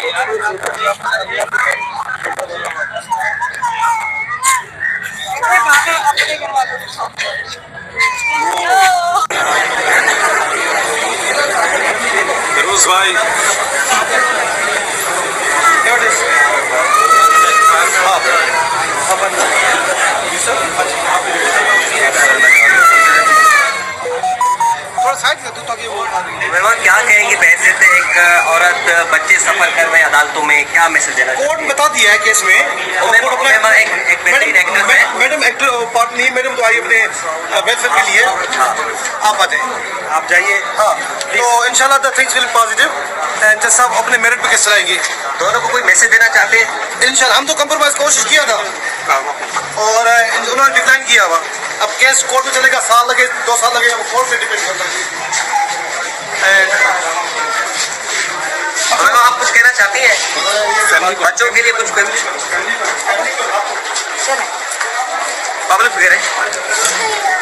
फिरोज भाई क्या कहेंगे पैसे से एक औरत बच्चे सफर कर रहे हैं अदालतों में, क्या मैसेज देना? कोर्ट बता दिया है केस में। मैडम एक्टर पार्ट नहीं, मैडम तो आई अपने वेलफेयर के लिए। आप आ जाए, आप जाइए। हाँ, तो इंशाल्लाह the things will positive and जज साहब अपने मेरिट पे केस चलाएंगे। दोनों को कोई मैसेज देना चाहते हैं? इंशाल्लाह हम तो कंप्रोमाइज कोशिश किया था और उन्होंने डिक्लाइन किया हुआ। अब केस कोर्ट में चलेगा, साल लगे 2 साल लगे, वो कोर्ट पे डिपेंड करता है। आप कुछ कहना चाहती हैं बच्चों के लिए? कुछ पब्लिक फिगर है।